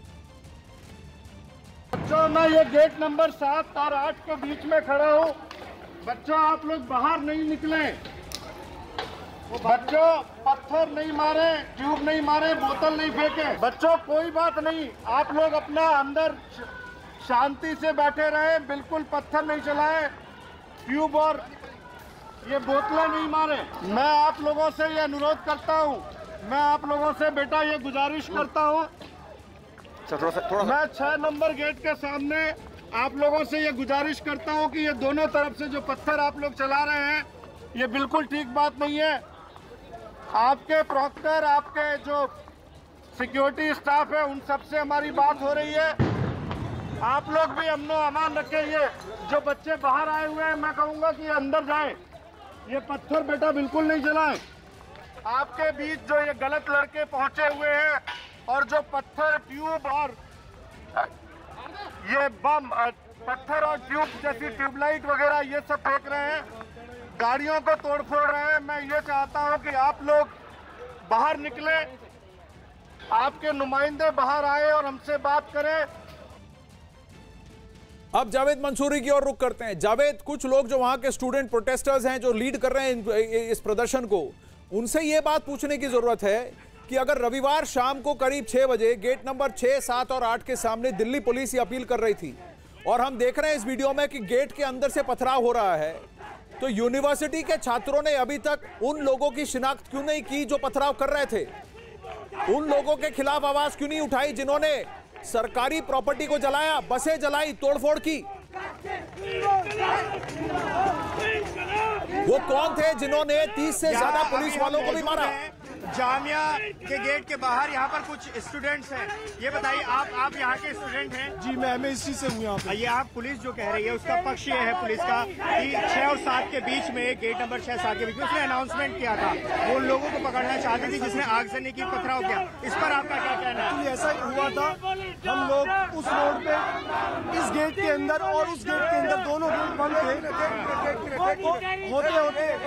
बच्चों, मैं ये गेट नंबर 7 और 8 के बीच में खड़ा हूँ। बच्चों, आप लोग बाहर नहीं निकले। बच्चों, पत्थर नहीं मारे, ट्यूब नहीं मारे, बोतल नहीं फेंके। बच्चों, कोई बात नहीं, आप लोग अपना अंदर शांति से बैठे रहे, बिल्कुल पत्थर नहीं चलाए, ट्यूब और ये बोतलें नहीं मारे। मैं आप लोगों से ये अनुरोध करता हूँ, मैं आप लोगों से बेटा ये गुजारिश करता हूँ, मैं 6 नंबर गेट के सामने आप लोगों से ये गुजारिश करता हूँ कि ये दोनों तरफ से जो पत्थर आप लोग चला रहे हैं, ये बिल्कुल ठीक बात नहीं है। आपके प्रॉक्टर, आपके जो सिक्योरिटी स्टाफ है, उन सब से हमारी बात हो रही है। आप लोग भी अमनो अमान रखें। ये जो बच्चे बाहर आए हुए हैं, मैं कहूँगा कि अंदर जाएं। ये पत्थर बेटा बिल्कुल नहीं चलाएं। आपके बीच जो ये गलत लड़के पहुँचे हुए हैं और जो पत्थर, ट्यूब और ये बम, पत्थर और ट्यूब जैसी ट्यूबलाइट वगैरह ये सब फेंक रहे हैं, गाड़ियों को तोड़ फोड़ रहे हैं। मैं ये चाहता हूं कि आप लोग बाहर निकले, आपके नुमाइंदे बाहर आए और हमसे बात करें। अब जावेद मंसूरी की ओर रुख करते हैं। जावेद, कुछ लोग जो वहां के स्टूडेंट प्रोटेस्टर्स हैं, जो लीड कर रहे हैं इस प्रदर्शन को, उनसे ये बात पूछने की जरूरत है कि अगर रविवार शाम को करीब 6 बजे गेट नंबर 6, 7 और 8 के सामने दिल्ली पुलिस ये अपील कर रही थी और हम देख रहे हैं इस वीडियो में कि गेट के अंदर से पथराव हो रहा है, तो यूनिवर्सिटी के छात्रों ने अभी तक उन लोगों की शिनाख्त क्यों नहीं की जो पथराव कर रहे थे? उन लोगों के खिलाफ आवाज क्यों नहीं उठाई जिन्होंने सरकारी प्रॉपर्टी को जलाया, बसें जलाई, तोड़फोड़ की? वो कौन थे जिन्होंने 30 से ज्यादा पुलिस वालों को भी मारा? जामिया के गेट के बाहर यहाँ पर कुछ स्टूडेंट्स हैं। ये बताइए, आप यहाँ के स्टूडेंट हैं? जी, मैं MSc से हूँ यहाँ पे। ये आप पुलिस जो कह रही है उसका पक्ष ये है पुलिस का कि 6 और 7 के बीच में, गेट नंबर 6, 7 के बीच में उसने अनाउंसमेंट किया था, वो उन लोगों को पकड़ना चाहती थी जिसने आगजनी की, पथराव किया। इस पर आपका क्या कहना है? ऐसा हुआ था, हम लोग उस रोड पे, इस गेट के अंदर और उस गेट के अंदर, दोनों गेट बंद थे, होते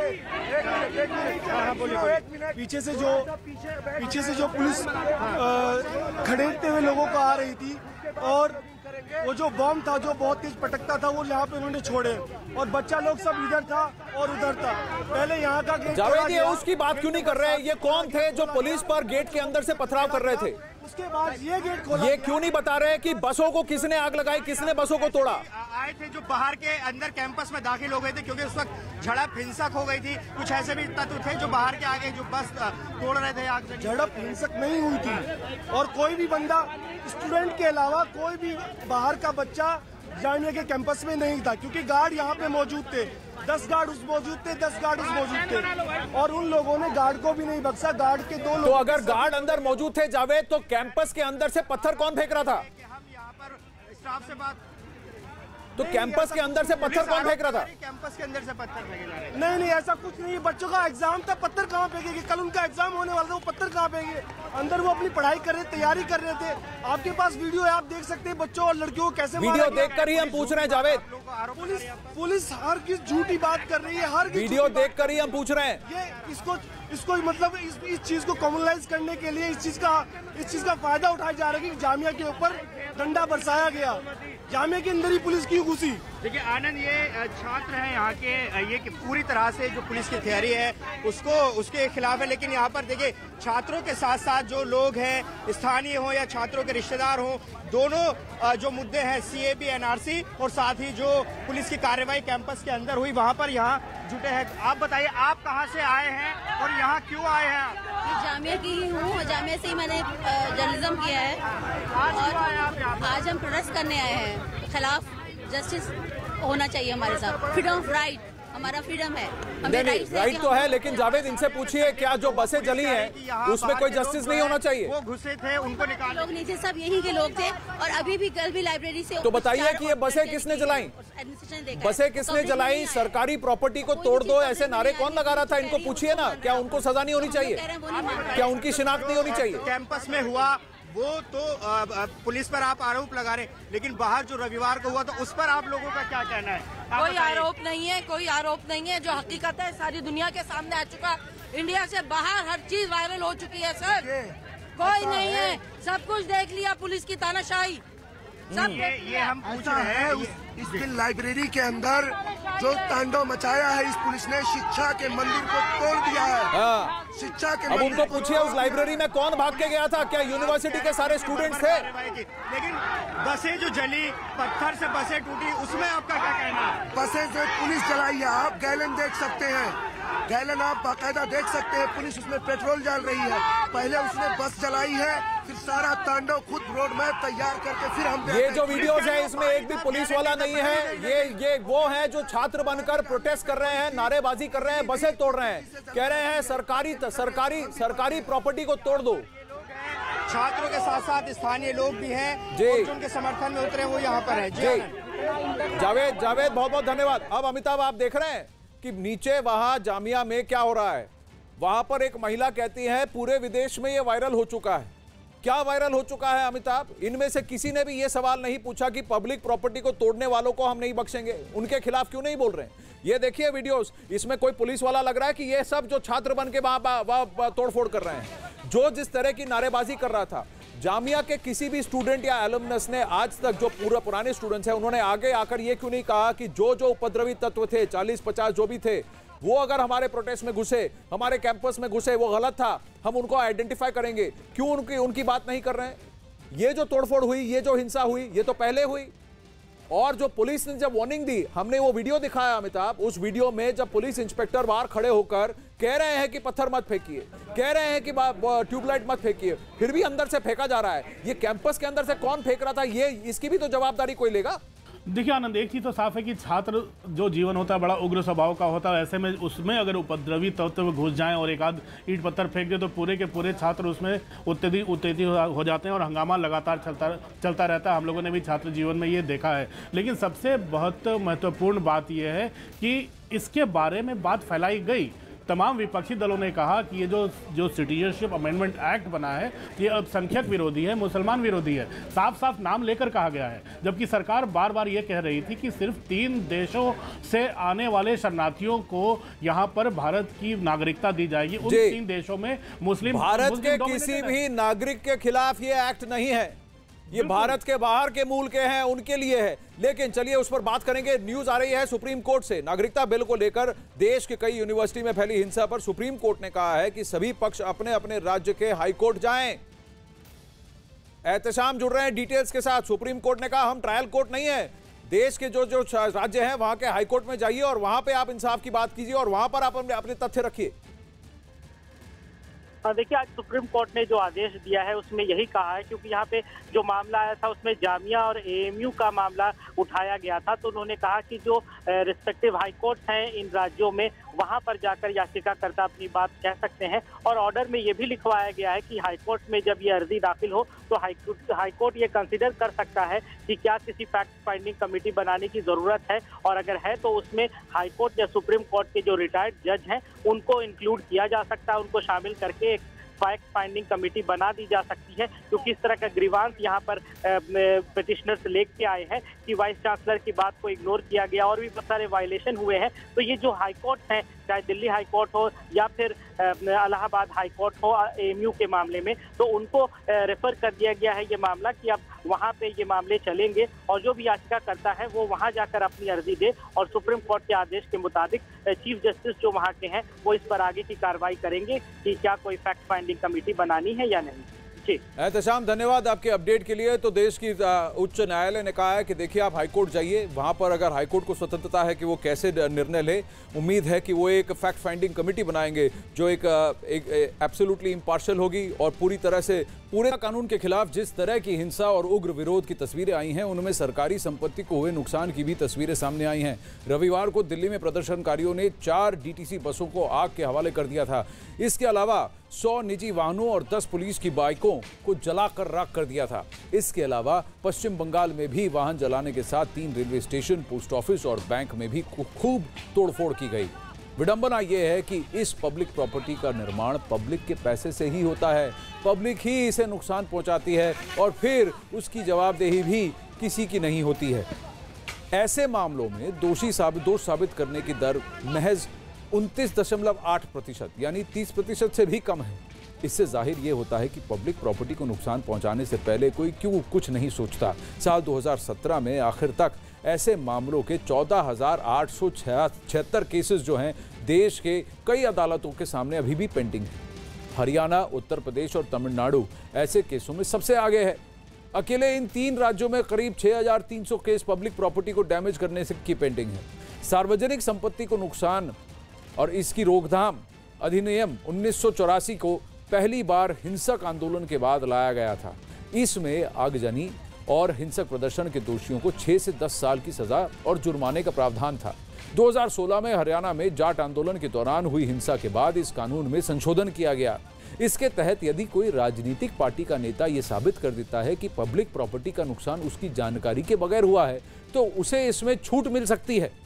पीछे से जो पुलिस खड़ेरते हुए लोगों को आ रही थी और वो जो बम था जो बहुत तेज पटकता था, वो यहाँ पे उन्होंने छोड़े और बच्चा लोग सब इधर था और उधर था। पहले यहाँ का गेट, जावेद, ये उसकी बात क्यों नहीं कर रहे हैं? ये कौन थे जो पुलिस पर गेट के अंदर से पथराव कर रहे थे? उसके बाद ये गेट खोला। ये क्यों नहीं बता रहे कि बसों को किसने आग लगाई, किसने बसों को तोड़ा? आए थे जो बाहर के अंदर कैंपस में दाखिल हो गए थे, क्योंकि उस वक्त झड़प हिंसक हो गई थी। कुछ ऐसे भी तत्व थे जो बाहर के आगे जो बस तोड़ रहे थे आग से। झड़प हिंसक नहीं हुई थी और कोई भी बंदा, स्टूडेंट के अलावा कोई भी बाहर का बच्चा जामिया के कैंपस में नहीं था, क्योंकि गार्ड यहाँ पे मौजूद थे। 10 गार्ड मौजूद थे, 10 गार्ड मौजूद थे और उन लोगों ने गार्ड को भी नहीं बख्शा। गार्ड के 2 लोग, तो अगर गार्ड अंदर मौजूद थे जावेद, तो कैंपस के अंदर से पत्थर कौन फेंक रहा था? हम यहाँ पर स्टाफ से बात, तो कैंपस के अंदर से पत्थर कौन फेंक रहा था? कैंपस के अंदर से पत्थर फेंके जा रहे थे। नहीं, ऐसा कुछ नहीं। बच्चों का एग्जाम था, पत्थर कहाँ फेंकेंगे? कल उनका एग्जाम होने वाला था, वो पत्थर कहाँ फेंकेंगे? अंदर वो अपनी पढ़ाई कर रहे, तैयारी कर रहे थे। आपके पास वीडियो है, आप देख सकते हैं बच्चों और लड़कियों को कैसे वीडियो देखकर ही हम पूछ रहे हैं जावेद। पुलिस हर किस झूठी बात कर रही है, हर वीडियो देखकर ही हम पूछ रहे हैं। ये इसको मतलब इस चीज को कॉमनलाइज करने के लिए इस चीज का फायदा उठाया जा रहा है कि जामिया के ऊपर डंडा बरसाया गया। जामिया के अंदर ही पुलिस क्यों घुसी? देखिए आनंद, ये छात्र हैं यहाँ के, ये कि पूरी तरह से जो पुलिस की तैयारी है उसके खिलाफ है। लेकिन यहाँ पर देखिए छात्रों के साथ साथ जो लोग हैं, स्थानीय हो या छात्रों के रिश्तेदार हो, दोनों जो मुद्दे हैं CAB NRC और साथ ही जो पुलिस की कार्रवाई कैंपस के अंदर हुई वहाँ पर यहाँ जुटे हैं। आप बताइए, आप कहाँ से आए हैं और यहाँ क्यों आए हैं? मैं जामिया की ही हूँ, जामिया से ही मैंने जर्नलिज्म किया है और आज हम प्रोटेस्ट करने आए हैं खिलाफ जस्टिस होना चाहिए हमारे साथ। फ्रीडम ऑफ राइट, हमारा फ्रीडम है, हमें राइट तो है, लेकिन जावेद इनसे पूछिए क्या जो बसें जली हैं उसमें कोई जस्टिस नहीं होना चाहिए? वो घुसे थे, उनको निकाल लोग नहीं थे, सब यहीं के लोग थे और अभी भी कल भी लाइब्रेरी से। तो बताइए कि ये बसें किसने जलाई? बसें किसने जलाई? सरकारी प्रॉपर्टी को तोड़ दो ऐसे नारे कौन लगा रहा था? इनको पूछिए ना, क्या उनको सजा नहीं होनी चाहिए? क्या उनकी शिनाख्त नहीं होनी चाहिए? कैंपस में हुआ वो तो पुलिस पर आप आरोप लगा रहे, लेकिन बाहर जो रविवार को हुआ तो उस पर आप लोगों का क्या कहना है? कोई आरोप नहीं है, कोई आरोप नहीं है। जो हकीकत है सारी दुनिया के सामने आ चुका। इंडिया से बाहर हर चीज वायरल हो चुकी है सर। कोई नहीं है, सब कुछ देख लिया पुलिस की तानाशाही। ये हम पूछ रहे हैं, इस दिन लाइब्रेरी के अंदर जो तांडव मचाया है इस पुलिस ने, शिक्षा के मंदिर को तोड़ दिया है। शिक्षा के अब उनको पूछिए उस लाइब्रेरी में कौन भाग के गया था? क्या यूनिवर्सिटी के सारे स्टूडेंट्स थे? लेकिन बसें जो जली, पत्थर से बसें टूटी, उसमें आपका क्या कहना है? बसें जो पुलिस जलाई है, आप गैलन देख सकते हैं, गैलन आप बाकायदा देख सकते हैं, पुलिस उसमें पेट्रोल डाल रही है। पहले उसने बस जलाई है, फिर सारा तांडव खुद रोड मैप तैयार करके फिर हम ये जो वीडियोस है इसमें एक भी पुलिस वाला नहीं है। ये वो है जो छात्र बनकर प्रोटेस्ट कर रहे हैं, नारेबाजी कर रहे हैं, बसें तोड़ रहे हैं, कह रहे हैं सरकारी प्रॉपर्टी को तोड़ दो। छात्रों के साथ साथ स्थानीय लोग भी हैं जी, और जो उनके समर्थन में उतरे वो यहाँ पर है। जी जावेद बहुत बहुत धन्यवाद। अब अमिताभ आप देख रहे हैं कि नीचे वहां जामिया में क्या हो रहा है। वहां पर एक महिला कहती है पूरे विदेश में ये वायरल हो चुका है। क्या वायरल हो चुका है अमिताभ? इनमें से किसी ने भी ये सवाल नहीं पूछा कि पब्लिक प्रॉपर्टी को तोड़ने वालों को हम नहीं बख्शेंगे, उनके खिलाफ क्यों नहीं बोल रहे हैं? ये देखिए वीडियोस, इसमें कोई पुलिस वाला लग रहा है कि ये सब जो छात्र बन के वहां तोड़फोड़ कर रहे हैं। जो जिस तरह की नारेबाजी कर रहा था, जामिया के किसी भी स्टूडेंट या एलुमनस ने आज तक, जो पुराने स्टूडेंट्स हैं, उन्होंने आगे आकर ये क्यों नहीं कहा कि जो उपद्रवी तत्व थे 40-50 जो भी थे, वो अगर हमारे प्रोटेस्ट में घुसे, हमारे कैंपस में घुसे, वो गलत था, हम उनको आइडेंटिफाई करेंगे? क्यों उनकी बात नहीं कर रहे हैं? ये जो तोड़फोड़ हुई, ये जो हिंसा हुई, ये तो पहले हुई। और जो पुलिस ने जब वार्निंग दी, हमने वो वीडियो दिखाया अमिताभ, उस वीडियो में जब पुलिस इंस्पेक्टर बाहर खड़े होकर कह रहे हैं कि पत्थर मत फेंकिए, कह रहे हैं कि ट्यूबलाइट मत फेंकिए, फिर भी अंदर से फेंका जा रहा है। ये कैंपस के अंदर से कौन फेंक रहा था, ये इसकी भी तो जवाबदारी कोई लेगा। देखिए आनंद, एक चीज़ तो साफ है कि छात्र जो जीवन होता है बड़ा उग्र स्वभाव का होता है। ऐसे में उसमें अगर उपद्रवी तत्व घुस जाएं और एक आध ईंट पत्थर फेंक दे तो पूरे के पूरे छात्र उसमें उत्तेजित हो जाते हैं और हंगामा लगातार चलता रहता है। हम लोगों ने भी छात्र जीवन में ये देखा है। लेकिन सबसे बहुत महत्वपूर्ण बात यह है कि इसके बारे में बात फैलाई गई। तमाम विपक्षी दलों ने कहा कि ये जो सिटीजनशिप अमेंडमेंट एक्ट बना है ये अल्पसंख्यक विरोधी है, मुसलमान विरोधी है, साफ साफ नाम लेकर कहा गया है। जबकि सरकार बार बार ये कह रही थी कि सिर्फ 3 देशों से आने वाले शरणार्थियों को यहाँ पर भारत की नागरिकता दी जाएगी। उन 3 देशों में मुस्लिम, भारत के किसी भी नागरिक के खिलाफ ये एक्ट नहीं है, ये भारत के बाहर के मूल के हैं, उनके लिए है। लेकिन चलिए उस पर बात करेंगे। न्यूज आ रही है सुप्रीम कोर्ट से, नागरिकता बिल को लेकर देश के कई यूनिवर्सिटी में फैली हिंसा पर सुप्रीम कोर्ट ने कहा है कि सभी पक्ष अपने अपने राज्य के हाई कोर्ट जाएं। एहतशाम जुड़ रहे हैं डिटेल्स के साथ। सुप्रीम कोर्ट ने कहा हम ट्रायल कोर्ट नहीं है, देश के जो राज्य हैं वहां के हाई कोर्ट में जाइए और वहां पे आप इंसाफ की बात कीजिए और वहां पर आप अपने तथ्य रखिए। देखिए आज सुप्रीम कोर्ट ने जो आदेश दिया है उसमें यही कहा है, क्योंकि यहाँ पे जो मामला आया था उसमें जामिया और एएमयू का मामला उठाया गया था। तो उन्होंने कहा कि जो रिस्पेक्टिव हाई कोर्ट हैं इन राज्यों में, वहां पर जाकर याचिकाकर्ता अपनी बात कह सकते हैं। और ऑर्डर में ये भी लिखवाया गया है कि हाई कोर्ट में जब ये अर्जी दाखिल हो तो हाई कोर्ट ये कंसिडर कर सकता है कि क्या किसी फैक्ट फाइंडिंग कमेटी बनाने की जरूरत है, और अगर है तो उसमें हाई कोर्ट या सुप्रीम कोर्ट के जो रिटायर्ड जज हैं उनको इंक्लूड किया जा सकता है, उनको शामिल करके एक फैक्ट फाइंडिंग कमेटी बना दी जा सकती है। क्योंकि इस तरह का ग्रीवांस यहाँ पर पिटिशनर्स लेके आए हैं कि वाइस चांसलर की बात को इग्नोर किया गया और भी बहुत सारे वायलेशन हुए हैं। तो ये जो हाई कोर्ट हैं चाहे दिल्ली हाई कोर्ट हो या फिर इलाहाबाद हाई कोर्ट हो एएमयू के मामले में, तो उनको रेफर कर दिया गया है ये मामला कि अब वहाँ पे ये मामले चलेंगे और जो भी याचिका करता है वो वहाँ जाकर अपनी अर्जी दे और सुप्रीम कोर्ट के आदेश के मुताबिक चीफ जस्टिस जो वहाँ के हैं वो इस पर आगे की कार्रवाई करेंगे कि क्या कोई फैक्ट फाइंडिंग कमेटी बनानी है या नहीं। एहतशाम, धन्यवाद आपके अपडेट के लिए। तो देश की उच्च न्यायालय ने कहा है कि देखिए आप हाईकोर्ट जाइए, वहां पर अगर हाईकोर्ट को स्वतंत्रता है कि वो कैसे निर्णय ले, उम्मीद है कि वो एक फैक्ट फाइंडिंग कमेटी बनाएंगे जो एक एब्सोल्युटली इम्पार्शियल होगी और पूरी तरह से पूरे कानून के खिलाफ जिस तरह की हिंसा और उग्र विरोध की तस्वीरें आई हैं उनमें सरकारी संपत्ति को हुए नुकसान की भी तस्वीरें सामने आई हैं। रविवार को दिल्ली में प्रदर्शनकारियों ने 4 डीटीसी बसों को आग के हवाले कर दिया था। इसके अलावा 100 निजी वाहनों और 10 पुलिस की बाइकों को जलाकर राख कर दिया था। इसके अलावा पश्चिम बंगाल में भी वाहन जलाने के साथ 3 रेलवे स्टेशन, पोस्ट ऑफिस और बैंक में भी खूब तोड़फोड़ की गई। विडंबना यह है कि इस पब्लिक प्रॉपर्टी का निर्माण पब्लिक के पैसे से ही होता है, पब्लिक ही इसे नुकसान पहुंचाती है और फिर उसकी जवाबदेही भी किसी की नहीं होती है। ऐसे मामलों में दोष साबित करने की दर महज 29.8% यानी 30% से भी कम है। इससे जाहिर ये होता है कि पब्लिक प्रॉपर्टी को नुकसान पहुंचाने से पहले कोई क्यों कुछ नहीं सोचता। साल 2017 में आखिर तक ऐसे मामलों के 14,876 केसेस जो हैं देश के कई अदालतों के सामने अभी भी पेंडिंग है। हरियाणा, उत्तर प्रदेश और तमिलनाडु ऐसे केसों में सबसे आगे है। अकेले इन 3 राज्यों में करीब 6,300 केस पब्लिक प्रॉपर्टी को डैमेज करने से की पेंडिंग है। सार्वजनिक संपत्ति को नुकसान और इसकी रोकथाम अधिनियम 1984 को पहली बार हिंसक आंदोलन के बाद लाया गया था। इसमें आगजनी और हिंसक प्रदर्शन के दोषियों को 6 से 10 साल की सजा और जुर्माने का प्रावधान था। 2016 में हरियाणा में जाट आंदोलन के दौरान हुई हिंसा के बाद इस कानून में संशोधन किया गया। इसके तहत यदि कोई राजनीतिक पार्टी का नेता ये साबित कर देता है कि पब्लिक प्रॉपर्टी का नुकसान उसकी जानकारी के बगैर हुआ है तो उसे इसमें छूट मिल सकती है।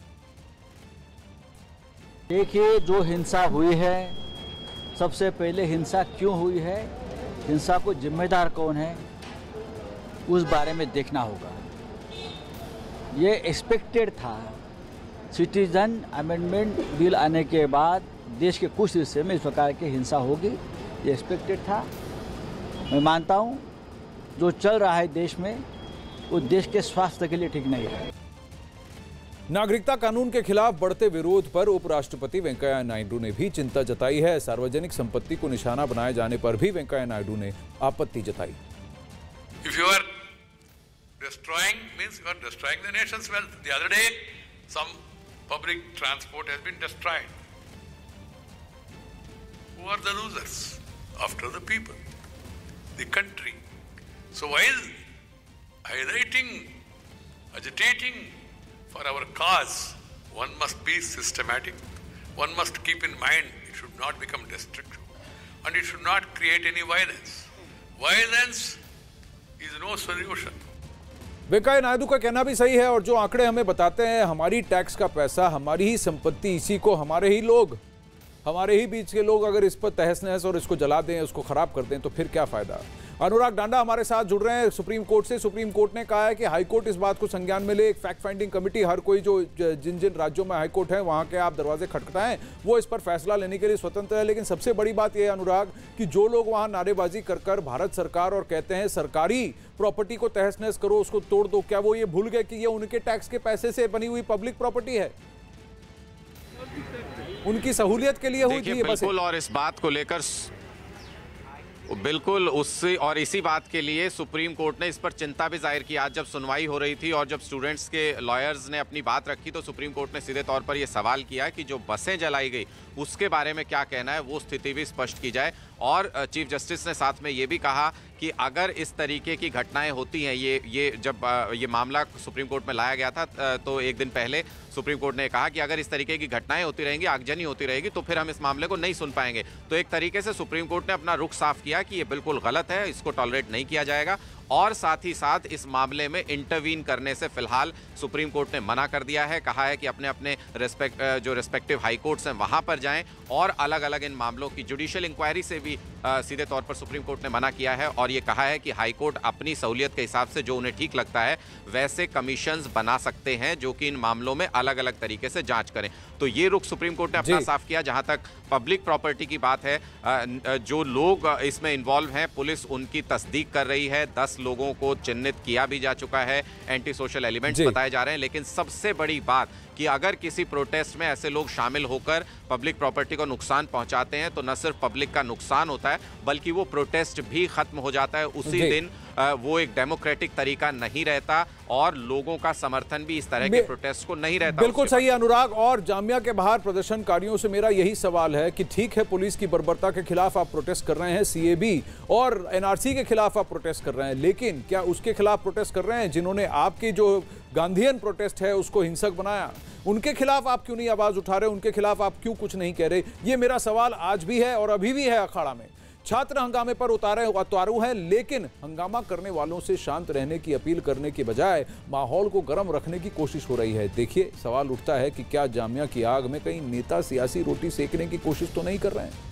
देखिए, जो हिंसा हुई है, सबसे पहले हिंसा क्यों हुई है, हिंसा को जिम्मेदार कौन है, उस बारे में देखना होगा। ये एक्सपेक्टेड था। सिटीजन अमेंडमेंट बिल आने के बाद देश के कुछ हिस्से में इस प्रकार की हिंसा होगी, ये एक्सपेक्टेड था। मैं मानता हूँ जो चल रहा है देश में वो देश के स्वास्थ्य के लिए ठीक नहीं है। नागरिकता कानून के खिलाफ बढ़ते विरोध पर उपराष्ट्रपति वेंकैया नायडू ने भी चिंता जताई है। सार्वजनिक संपत्ति को निशाना बनाए जाने पर भी वेंकैया नायडू ने आपत्ति जताई। If you are destroying, means you are destroying the nation's wealth. The other day, some public transport has been destroyed. Who are the losers? After the people, the country. So while highlighting, agitating for our cause, one must be systematic. One must keep in mind it should not become destructive and it should not create any violence. Violence is no solution. Venkaiah Naidu का कहना भी सही है और जो आंकड़े हमें बताते हैं हमारी टैक्स का पैसा, हमारी ही संपत्ति, इसी को हमारे ही लोग, हमारे ही बीच के लोग अगर इस पर तहस नहस और इसको जला दें, उसको खराब कर दें तो फिर क्या फायदा। अनुराग डांडा हमारे साथ जुड़ रहे हैं सुप्रीम कोर्ट से। सुप्रीम कोर्ट ने कहा है कि हाई कोर्ट इस बात को संज्ञान में ले, एक फैक्ट फाइंडिंग कमेटी, हर कोई जो जिन जिन राज्यों में हाई कोर्ट है वहां के आप दरवाजे खटखटाएं, वो इस पर फैसला लेने के लिए स्वतंत्र है। लेकिन सबसे बड़ी बात यह है अनुराग कि जो लोग वहां नारेबाजी कर भारत सरकार और कहते हैं सरकारी प्रॉपर्टी को तहस नहस करो, उसको तोड़ दो, क्या वो ये भूल गए कि ये उनके टैक्स के पैसे से बनी हुई पब्लिक प्रॉपर्टी है, उनकी सहूलियत के लिए हुई थी ये बसें। बिल्कुल, और इस बात को लेकर बिल्कुल उससे और इसी बात के लिए सुप्रीम कोर्ट ने इस पर चिंता भी जाहिर की। आज जब सुनवाई हो रही थी और जब स्टूडेंट्स के लॉयर्स ने अपनी बात रखी तो सुप्रीम कोर्ट ने सीधे तौर पर यह सवाल किया कि जो बसें जलाई गई उसके बारे में क्या कहना है, वो स्थिति भी स्पष्ट की जाए। और चीफ जस्टिस ने साथ में ये भी कहा कि अगर इस तरीके की घटनाएं होती हैं, ये जब ये मामला सुप्रीम कोर्ट में लाया गया था तो एक दिन पहले सुप्रीम कोर्ट ने कहा कि अगर इस तरीके की घटनाएं होती रहेंगी, आगजनी होती रहेगी, तो फिर हम इस मामले को नहीं सुन पाएंगे। तो एक तरीके से सुप्रीम कोर्ट ने अपना रुख साफ किया कि ये बिल्कुल गलत है, इसको टॉलरेट नहीं किया जाएगा और साथ ही साथ इस मामले में इंटरवीन करने से फिलहाल सुप्रीम कोर्ट ने मना कर दिया है। कहा है कि अपने अपने जो रिस्पेक्टिव हाई कोर्ट्स हैं वहां पर जाएं और अलग अलग इन मामलों की जुडिशियल इंक्वायरी से भी सीधे तौर पर सुप्रीम कोर्ट ने मना किया है और ये कहा है कि हाई कोर्ट अपनी सहूलियत के हिसाब से जो उन्हें ठीक लगता है वैसे कमीशंस बना सकते हैं जो कि इन मामलों में अलग अलग तरीके से जांच करें। तो ये रुख सुप्रीम कोर्ट ने अपना साफ किया। जहां तक पब्लिक प्रॉपर्टी की बात है, जो लोग इसमें इन्वॉल्व हैं पुलिस उनकी तस्दीक कर रही है। 10 लोगों को चिन्हित किया भी जा चुका है, एंटी सोशल एलिमेंट्स बताए जा रहे हैं। लेकिन सबसे बड़ी बात कि अगर किसी प्रोटेस्ट में ऐसे लोग शामिल होकर पब्लिक प्रॉपर्टी को नुकसान पहुंचाते हैं तो न सिर्फ पब्लिक का नुकसान होता है बल्कि वो प्रोटेस्ट भी खत्म हो जाता है उसी दिन। वो एक डेमोक्रेटिक तरीका नहीं रहता और लोगों का समर्थन भी इस तरह के प्रोटेस्ट को नहीं रहता। बिल्कुल सही अनुराग। और जामिया के बाहर प्रदर्शनकारियों से मेरा यही सवाल है कि ठीक है, पुलिस की बर्बरता के खिलाफ आप प्रोटेस्ट कर रहे हैं, सीएबी और एनआरसी के खिलाफ आप प्रोटेस्ट कर रहे हैं, लेकिन क्या उसके खिलाफ प्रोटेस्ट कर रहे हैं जिन्होंने आपकी जो गांधीयन प्रोटेस्ट है उसको हिंसक बनाया? उनके खिलाफ आप क्यों नहीं आवाज उठा रहे? उनके खिलाफ आप क्यों कुछ नहीं कह रहे? ये मेरा सवाल आज भी है और अभी भी है अखाड़ा में। छात्र हंगामे पर उतारू हैं, लेकिन हंगामा करने वालों से शांत रहने की अपील करने के बजाय माहौल को गर्म रखने की कोशिश हो रही है। देखिए, सवाल उठता है कि क्या जामिया की आग में कहीं नेता सियासी रोटी सेकने की कोशिश तो नहीं कर रहे हैं?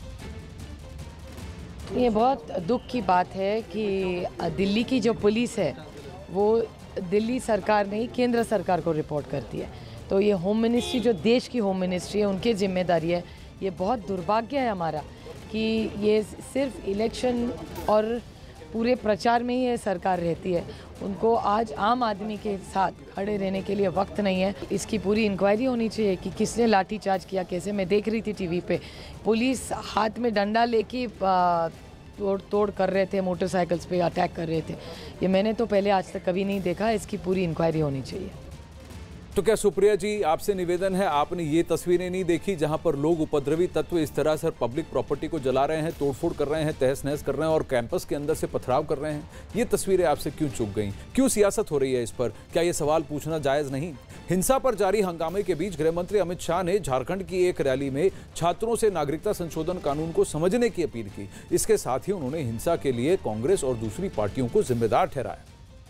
ये बहुत दुख की बात है कि दिल्ली की जो पुलिस है वो दिल्ली सरकार नहीं केंद्र सरकार को रिपोर्ट करती है। तो ये होम मिनिस्ट्री, जो देश की होम मिनिस्ट्री है, उनकी जिम्मेदारी है। ये बहुत दुर्भाग्य है हमारा कि ये सिर्फ इलेक्शन और पूरे प्रचार में ही ये सरकार रहती है। उनको आज आम आदमी के साथ खड़े रहने के लिए वक्त नहीं है। इसकी पूरी इंक्वायरी होनी चाहिए कि किसने लाठीचार्ज किया, कैसे। मैं देख रही थी टीवी पे, पुलिस हाथ में डंडा लेके तोड़ कर रहे थे, मोटरसाइकिल्स पे अटैक कर रहे थे। ये मैंने तो पहले आज तक कभी नहीं देखा। इसकी पूरी इंक्वायरी होनी चाहिए। तो क्या सुप्रिया जी, आपसे निवेदन है, आपने ये तस्वीरें नहीं देखी जहां पर लोग उपद्रवी तत्व इस तरह से पब्लिक प्रॉपर्टी को जला रहे हैं, तोड़फोड़ कर रहे हैं, तहस नहस कर रहे हैं और कैंपस के अंदर से पथराव कर रहे हैं? ये तस्वीरें आपसे क्यों चूक गई? क्यों सियासत हो रही है इस पर? क्या ये सवाल पूछना जायज नहीं? हिंसा पर जारी हंगामे के बीच गृह मंत्री अमित शाह ने झारखंड की एक रैली में छात्रों से नागरिकता संशोधन कानून को समझने की अपील की। इसके साथ ही उन्होंने हिंसा के लिए कांग्रेस और दूसरी पार्टियों को जिम्मेदार ठहराया।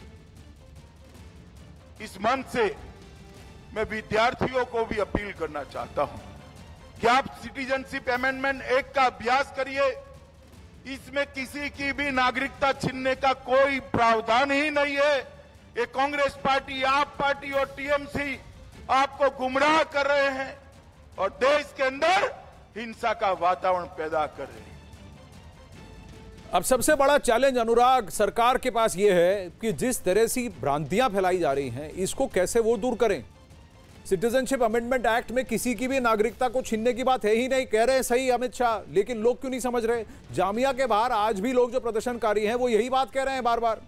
इस मंच से मैं विद्यार्थियों को भी अपील करना चाहता हूं कि आप सिटीजनशिप अमेंडमेंट एक्ट का अभ्यास करिए। इसमें किसी की भी नागरिकता छीनने का कोई प्रावधान ही नहीं है। ये कांग्रेस पार्टी, आप पार्टी और टीएमसी आपको गुमराह कर रहे हैं और देश के अंदर हिंसा का वातावरण पैदा कर रहे हैं। अब सबसे बड़ा चैलेंज अनुराग सरकार के पास यह है कि जिस तरह से भ्रांतियां फैलाई जा रही हैं, इसको कैसे वो दूर करें। सिटीजनशिप अमेंडमेंट एक्ट में किसी की भी नागरिकता को छीनने की बात है ही नहीं, कह रहे हैं सही अमित शाह, लेकिन लोग क्यों नहीं समझ रहे? जामिया के बाहर आज भी लोग जो प्रदर्शनकारी हैं वो यही बात कह रहे हैं बार बार।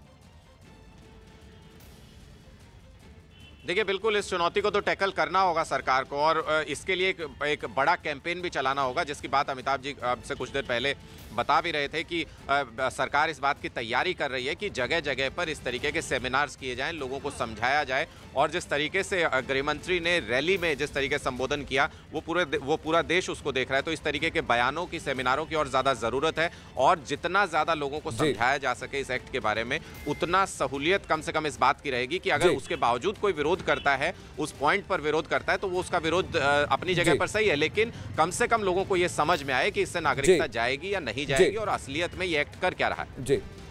देखिए, बिल्कुल इस चुनौती को तो टैकल करना होगा सरकार को और इसके लिए एक बड़ा कैंपेन भी चलाना होगा, जिसकी बात अमिताभ जी आपसे कुछ देर पहले बता भी रहे थे कि सरकार इस बात की तैयारी कर रही है कि जगह जगह पर इस तरीके के सेमिनार्स किए जाएं, लोगों को समझाया जाए। और जिस तरीके से गृहमंत्री ने रैली में जिस तरीके से संबोधन किया वो पूरा देश उसको देख रहा है। तो इस तरीके के बयानों की, सेमिनारों की और ज़्यादा ज़रूरत है और जितना ज़्यादा लोगों को समझाया जा सके इस एक्ट के बारे में, उतना सहूलियत कम से कम इस बात की रहेगी कि अगर उसके बावजूद कोई विरोध करता है, उस पॉइंट पर विरोध करता है, तो वो उसका विरोध अपनी जगह पर सही है, लेकिन कम से कम लोगों को ये समझ में आए कि इससे नागरिकता जाएगी या नहीं जाएगी और असलियत में ये एक्ट कर क्या रहा है। जी